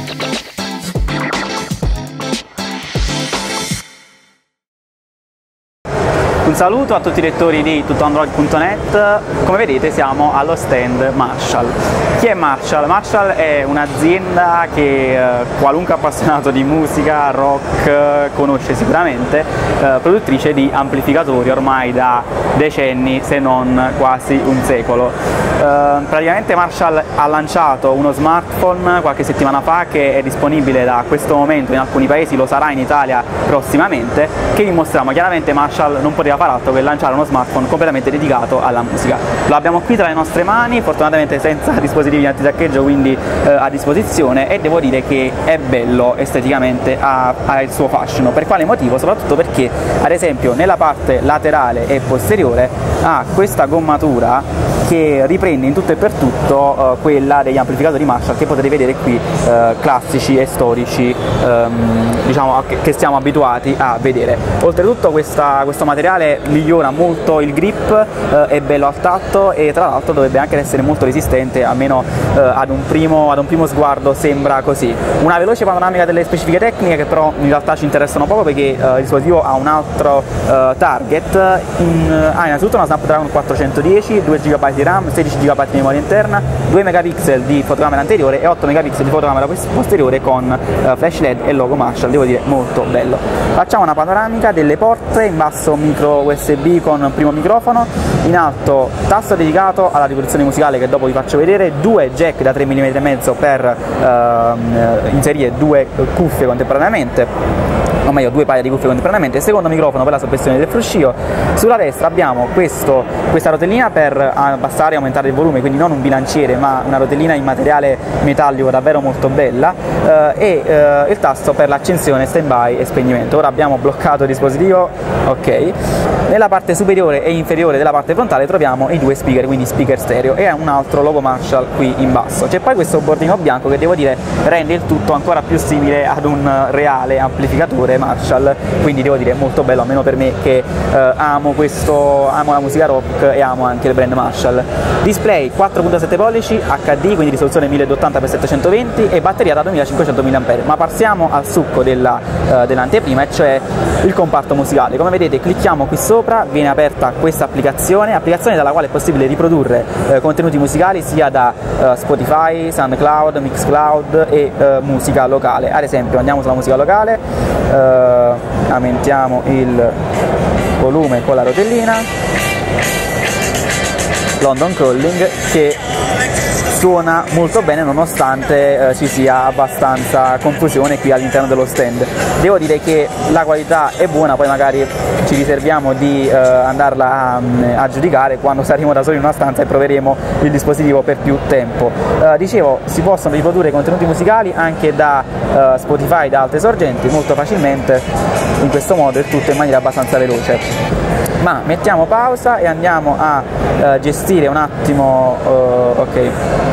Un saluto a tutti i lettori di tuttoandroid.net. Come vedete siamo allo stand Marshall. Chi è Marshall? Marshall è un'azienda che qualunque appassionato di musica, rock conosce sicuramente, produttrice di amplificatori ormai da decenni se non quasi un secolo. Praticamente Marshall ha lanciato uno smartphone qualche settimana fa che è disponibile da questo momento in alcuni paesi, lo sarà in Italia prossimamente, che dimostriamo chiaramente Marshall non poteva fare altro che lanciare uno smartphone completamente dedicato alla musica. Lo abbiamo qui tra le nostre mani, fortunatamente senza dispositivi antisaccheggio, quindi a disposizione, e devo dire che è bello esteticamente, ha il suo fascino. Per quale motivo? Soprattutto perché ad esempio nella parte laterale e posteriore ha questa gommatura che riprende in tutto e per tutto quella degli amplificatori Marshall che potete vedere qui, classici e storici, diciamo, che siamo abituati a vedere. Oltretutto questo materiale migliora molto il grip, è bello al tatto e tra l'altro dovrebbe anche essere molto resistente, almeno ad un primo sguardo sembra così. Una veloce panoramica delle specifiche tecniche che però in realtà ci interessano poco perché il dispositivo ha un altro target. Ha innanzitutto una Snapdragon 410, 2 GB di RAM, 16 GB di memoria interna, 2 megapixel di fotocamera anteriore e 8 megapixel di fotocamera posteriore con flash LED e logo Marshall, devo dire molto bello. Facciamo una panoramica delle porte: in basso micro USB con primo microfono, in alto tasto dedicato alla riproduzione musicale che dopo vi faccio vedere, 2 jack da 3 mm e mezzo per inserire 2 cuffie contemporaneamente, o meglio 2 paia di cuffie contemporaneamente, secondo microfono per la soppressione del fruscio. Sulla destra abbiamo questa rotellina per abbassare e aumentare il volume, quindi non un bilanciere ma una rotellina in materiale metallico davvero molto bella, e il tasto per l'accensione, stand by e spegnimento. Ora abbiamo bloccato il dispositivo, ok. Nella parte superiore e inferiore della parte frontale troviamo i 2 speaker, quindi speaker stereo, e un altro logo Marshall qui in basso. C'è poi questo bordino bianco che devo dire rende il tutto ancora più simile ad un reale amplificatore Marshall, quindi devo dire molto bello, almeno per me che amo la musica rock e amo anche il brand Marshall. Display 4.7 pollici HD, quindi risoluzione 1080x720 e batteria da 2500 mAh. Ma passiamo al succo dell'anteprima, e cioè il comparto musicale. Come vedete clicchiamo qui sopra, viene aperta questa applicazione dalla quale è possibile riprodurre contenuti musicali sia da Spotify, SoundCloud, Mixcloud e musica locale. Ad esempio andiamo sulla musica locale, aumentiamo il volume con la rotellina, London Calling, che suona molto bene nonostante ci sia abbastanza confusione qui all'interno dello stand. Devo dire che la qualità è buona, poi magari ci riserviamo di andarla a giudicare quando saremo da soli in una stanza e proveremo il dispositivo per più tempo. Dicevo, si possono riprodurre contenuti musicali anche da Spotify, da altre sorgenti, molto facilmente, in questo modo, il tutto in maniera abbastanza veloce. Ma mettiamo pausa e andiamo a gestire un attimo, ok.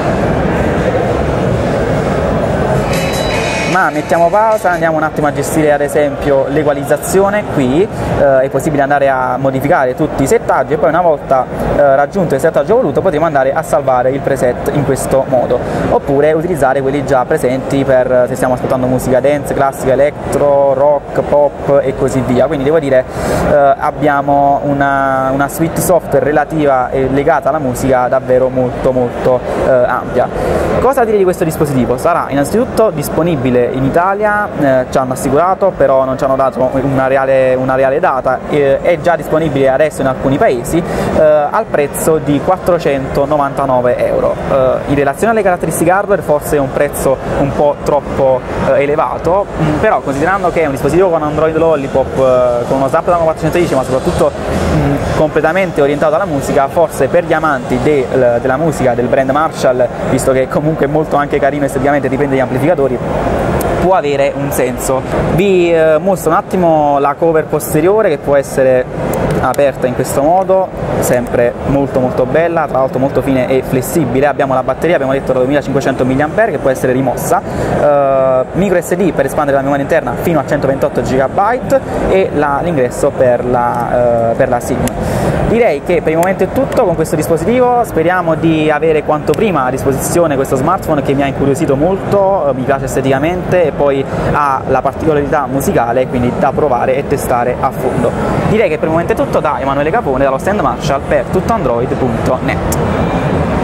Mettiamo pausa, andiamo un attimo a gestire ad esempio l'equalizzazione. Qui è possibile andare a modificare tutti i settaggi e poi una volta raggiunto il settaggio voluto potremo andare a salvare il preset in questo modo, oppure utilizzare quelli già presenti per se stiamo ascoltando musica dance, classica, electro, rock, pop e così via. Quindi devo dire abbiamo una suite software relativa e legata alla musica davvero molto ampia. Cosa dire di questo dispositivo? Sarà innanzitutto disponibile in Italia, ci hanno assicurato, però non ci hanno dato una reale data, è già disponibile adesso in alcuni paesi al prezzo di 499 euro. In relazione alle caratteristiche hardware forse è un prezzo un po' troppo elevato, però considerando che è un dispositivo con Android Lollipop, con uno Snapdragon 410, ma soprattutto completamente orientato alla musica, forse per gli amanti della musica del brand Marshall, visto che comunque è molto anche carino esteticamente, dipende dagli amplificatori, può avere un senso. Vi mostro un attimo la cover posteriore, che può essere aperta in questo modo, sempre molto bella, tra l'altro molto fine e flessibile. Abbiamo la batteria, abbiamo detto da 2500 mAh, che può essere rimossa, micro SD per espandere la memoria interna fino a 128 GB e l'ingresso per la SIM. Direi che per il momento è tutto con questo dispositivo, speriamo di avere quanto prima a disposizione questo smartphone che mi ha incuriosito molto, mi piace esteticamente e poi ha la particolarità musicale, quindi da provare e testare a fondo. Direi che per il momento è tutto da Emanuele Capone, dallo stand Marshall per tuttoandroid.net.